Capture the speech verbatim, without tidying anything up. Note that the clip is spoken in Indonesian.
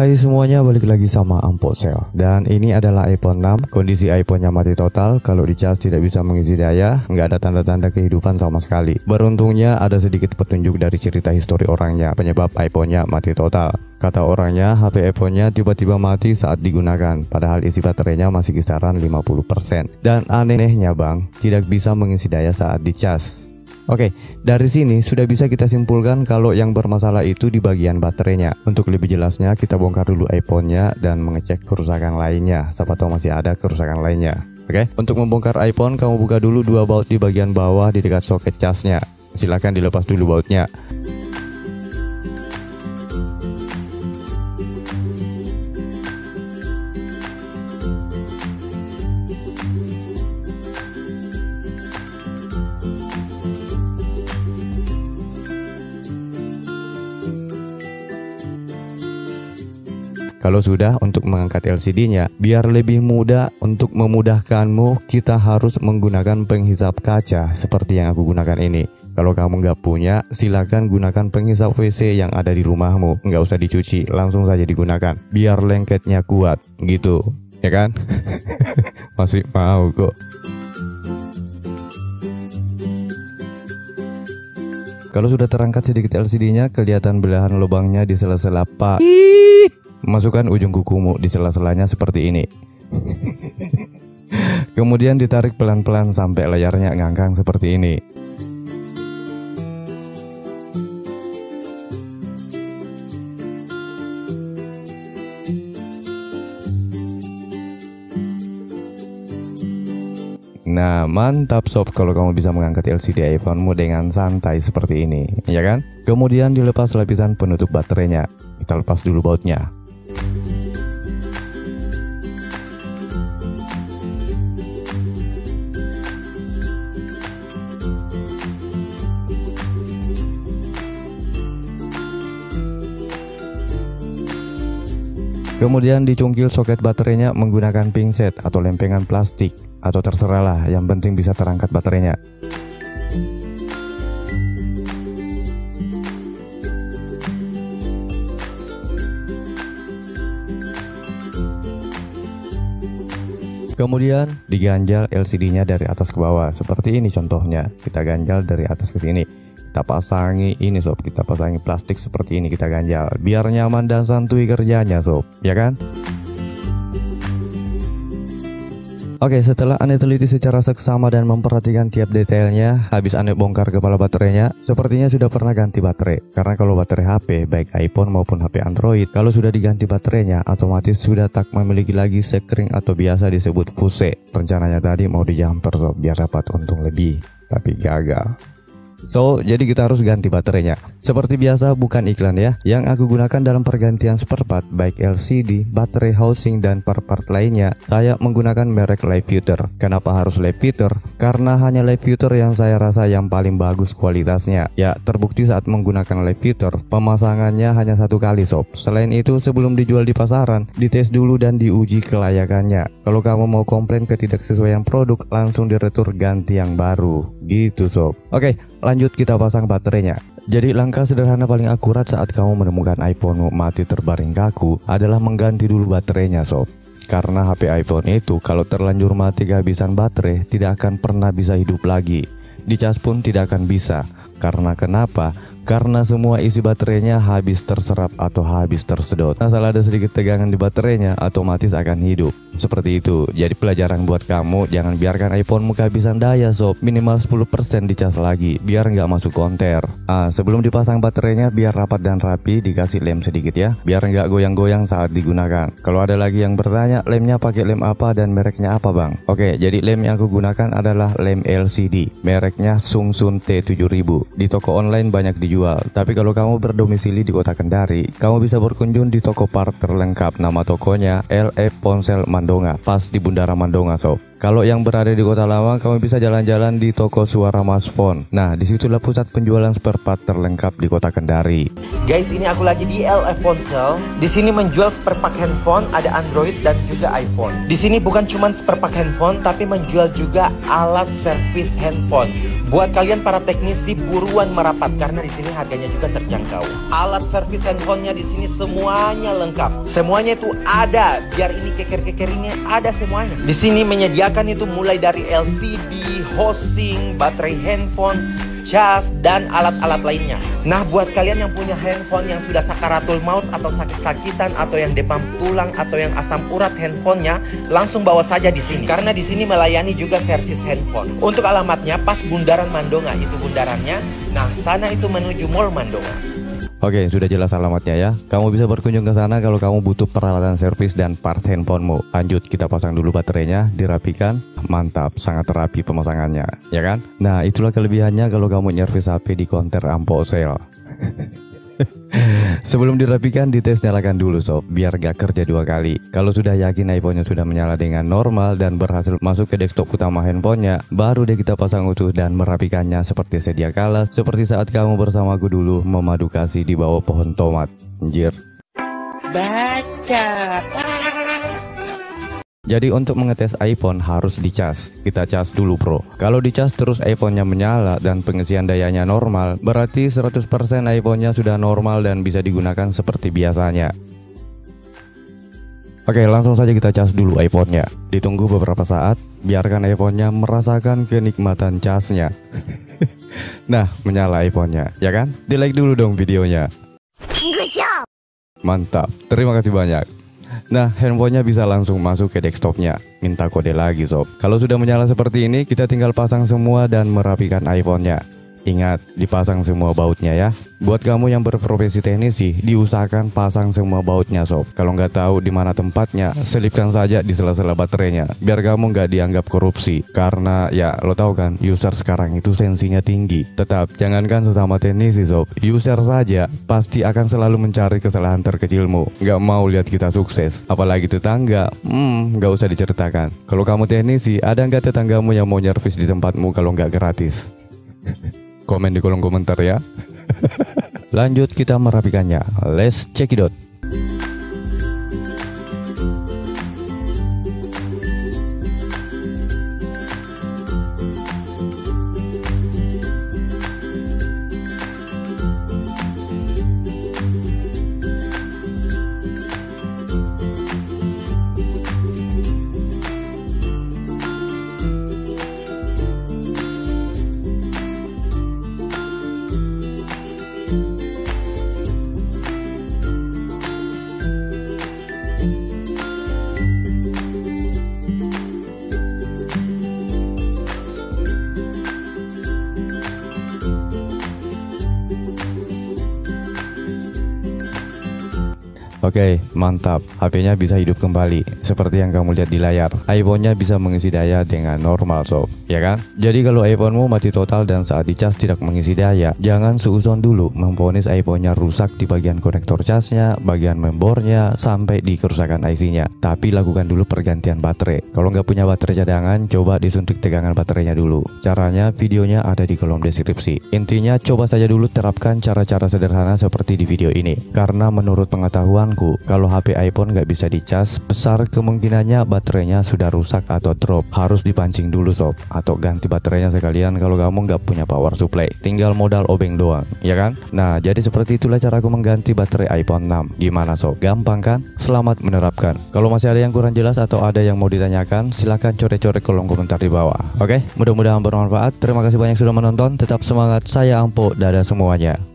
Hai semuanya, balik lagi sama Amponsel. Dan ini adalah iPhone enam. Kondisi iPhone-nya mati total. Kalau dicas tidak bisa mengisi daya. Nggak ada tanda-tanda kehidupan sama sekali. Beruntungnya ada sedikit petunjuk dari cerita histori orangnya penyebab iPhone-nya mati total. Kata orangnya, H P iPhone-nya tiba-tiba mati saat digunakan, padahal isi baterainya masih kisaran lima puluh persen. Dan anehnya bang, tidak bisa mengisi daya saat dicas. Oke, dari sini sudah bisa kita simpulkan kalau yang bermasalah itu di bagian baterainya. Untuk lebih jelasnya, kita bongkar dulu iPhone-nya dan mengecek kerusakan lainnya. Siapa tahu masih ada kerusakan lainnya. Oke, untuk membongkar iPhone, kamu buka dulu dua baut di bagian bawah di dekat soket casnya. Silahkan dilepas dulu bautnya. Kalau sudah, untuk mengangkat L C D-nya, biar lebih mudah, untuk memudahkanmu, kita harus menggunakan penghisap kaca seperti yang aku gunakan ini. Kalau kamu nggak punya, silakan gunakan penghisap W C yang ada di rumahmu. Nggak usah dicuci, langsung saja digunakan. Biar lengketnya kuat, gitu, ya kan? Masih mau kok. Kalau sudah terangkat sedikit L C D-nya, kelihatan belahan lubangnya di sela-sela pak. Masukkan ujung kukumu di sela-selanya seperti ini. Kemudian ditarik pelan-pelan sampai layarnya ngangkang seperti ini. Nah, mantap sob kalau kamu bisa mengangkat L C D iPhone-mu dengan santai seperti ini, ya kan? Kemudian dilepas lapisan penutup baterainya. Kita lepas dulu bautnya. Kemudian dicungkil soket baterainya menggunakan pingset atau lempengan plastik, atau terserahlah, yang penting bisa terangkat baterainya. Kemudian diganjal L C D-nya dari atas ke bawah, seperti ini contohnya. Kita ganjal dari atas ke sini. Kita pasangi ini sob, kita pasangi plastik seperti ini, kita ganjal biar nyaman dan santuy kerjanya sob, ya kan? Oke, setelah Ane teliti secara seksama dan memperhatikan tiap detailnya, habis Ane bongkar kepala baterainya, sepertinya sudah pernah ganti baterai. Karena kalau baterai H P, baik iPhone maupun H P Android, kalau sudah diganti baterainya, otomatis sudah tak memiliki lagi sekring atau biasa disebut fuse. Rencananya tadi mau di jumper sob, biar dapat untung lebih, tapi gagal. So, jadi kita harus ganti baterainya. Seperti biasa, bukan iklan ya. Yang aku gunakan dalam pergantian spare part, baik L C D, baterai housing, dan part-part lainnya, saya menggunakan merek Leadbeater. Kenapa harus Leadbeater? Karena hanya Leadbeater yang saya rasa yang paling bagus kualitasnya. Ya, terbukti saat menggunakan Leadbeater, pemasangannya hanya satu kali sob. Selain itu, sebelum dijual di pasaran, dites dulu dan diuji kelayakannya. Kalau kamu mau komplain ketidaksesuaian produk, langsung diretur ganti yang baru. Gitu sob. Oke, lanjut kita pasang baterainya. Jadi langkah sederhana paling akurat saat kamu menemukan iPhone mati terbaring kaku adalah mengganti dulu baterainya sob. Karena H P iPhone itu kalau terlanjur mati kehabisan baterai tidak akan pernah bisa hidup lagi. Dicas pun tidak akan bisa. Karena kenapa? Karena semua isi baterainya habis terserap atau habis tersedot. Asal ada sedikit tegangan di baterainya, otomatis akan hidup. Seperti itu. Jadi pelajaran buat kamu, jangan biarkan iPhone-mu kehabisan daya sob. Minimal sepuluh persen dicas lagi, biar nggak masuk konter. Ah, sebelum dipasang baterainya, biar rapat dan rapi, dikasih lem sedikit ya, biar nggak goyang-goyang saat digunakan. Kalau ada lagi yang bertanya, lemnya pakai lem apa dan mereknya apa bang? Oke, jadi lem yang aku gunakan adalah lem L C D. Mereknya Sungsun T tujuh ribu. Di toko online banyak di jual. Tapi kalau kamu berdomisili di kota Kendari, kamu bisa berkunjung di toko part terlengkap. Nama tokonya L F Ponsel Mandonga, pas di Bundaran Mandonga sob. Kalau yang berada di Kota Lawang, kamu bisa jalan-jalan di toko Suara Mas Phone. Nah, disitulah pusat penjualan spare part terlengkap di Kota Kendari. Guys, ini aku lagi di L F Ponsel. Di sini menjual spare part handphone, ada Android dan juga iPhone. Di sini bukan cuma spare part handphone, tapi menjual juga alat servis handphone. Buat kalian para teknisi, buruan merapat karena di sini harganya juga terjangkau. Alat servis handphonenya di sini semuanya lengkap. Semuanya itu ada, biar ini keker-keker ini ada semuanya. Di sini menyediakan itu mulai dari L C D, hosting, baterai handphone, cas, dan alat-alat lainnya. Nah, buat kalian yang punya handphone yang sudah sakaratul maut atau sakit-sakitan atau yang demam tulang atau yang asam urat handphonenya, langsung bawa saja di sini. Karena di sini melayani juga servis handphone. Untuk alamatnya pas Bundaran Mandonga, itu bundarannya. Nah, sana itu menuju Mall Mandonga. Oke, sudah jelas alamatnya ya. Kamu bisa berkunjung ke sana kalau kamu butuh peralatan servis dan part handphonemu. Lanjut, kita pasang dulu baterainya, dirapikan. Mantap, sangat rapi pemasangannya, ya kan? Nah, itulah kelebihannya kalau kamu nyervis H P di konter Ampocel. Sebelum dirapikan, dites nyalakan dulu sob, biar gak kerja dua kali. Kalau sudah yakin iPhone-nya sudah menyala dengan normal dan berhasil masuk ke desktop utama handphonenya, baru deh kita pasang utuh dan merapikannya seperti sedia kala, seperti saat kamu bersamaku dulu memadu kasih di bawah pohon tomat. Anjir. Baca. Jadi untuk mengetes iPhone harus dicas. Kita cas dulu bro. Kalau dicas terus iPhone-nya menyala dan pengisian dayanya normal, berarti seratus persen iPhone-nya sudah normal dan bisa digunakan seperti biasanya. Oke, langsung saja kita cas dulu iPhone-nya. Ditunggu beberapa saat, biarkan iPhone-nya merasakan kenikmatan casnya. Nah, menyala iPhone-nya, ya kan? Di like dulu dong videonya. Mantap, terima kasih banyak. Nah, handphonenya bisa langsung masuk ke desktopnya. Minta kode lagi sob. Kalau sudah menyala seperti ini, kita tinggal pasang semua dan merapikan iPhone-nya. Ingat, dipasang semua bautnya ya. Buat kamu yang berprofesi teknisi, diusahakan pasang semua bautnya sob. Kalau nggak tahu di mana tempatnya, selipkan saja di sela-sela baterainya, biar kamu nggak dianggap korupsi. Karena ya lo tahu kan, user sekarang itu sensinya tinggi. Tetap, jangankan sesama teknisi sob, user saja pasti akan selalu mencari kesalahan terkecilmu. Nggak mau lihat kita sukses, apalagi tetangga. Hmm, nggak usah diceritakan. Kalau kamu teknisi, ada nggak tetanggamu yang mau nyervis di tempatmu kalau nggak gratis? Komen di kolom komentar ya. Lanjut kita merapikannya. Let's check it out. Oke, mantap. H P-nya bisa hidup kembali seperti yang kamu lihat di layar. iPhone-nya bisa mengisi daya dengan normal sob, ya kan? Jadi kalau iPhone-mu mati total dan saat dicas tidak mengisi daya, jangan seuzon dulu memvonis iPhone-nya rusak di bagian konektor casnya, bagian membornya, sampai di kerusakan I C-nya. Tapi lakukan dulu pergantian baterai. Kalau nggak punya baterai cadangan, coba disuntik tegangan baterainya dulu. Caranya videonya ada di kolom deskripsi. Intinya coba saja dulu terapkan cara-cara sederhana seperti di video ini. Karena menurut pengetahuan kalau H P iPhone nggak bisa dicas, besar kemungkinannya baterainya sudah rusak atau drop. Harus dipancing dulu sob, atau ganti baterainya sekalian kalau kamu nggak punya power supply. Tinggal modal obeng doang, ya kan? Nah, jadi seperti itulah caraku mengganti baterai iPhone enam. Gimana sob? Gampang kan? Selamat menerapkan. Kalau masih ada yang kurang jelas atau ada yang mau ditanyakan, silahkan coret-coret kolom komentar di bawah. Oke? Mudah-mudahan bermanfaat. Terima kasih banyak sudah menonton. Tetap semangat. Saya Ampo. Dadah semuanya.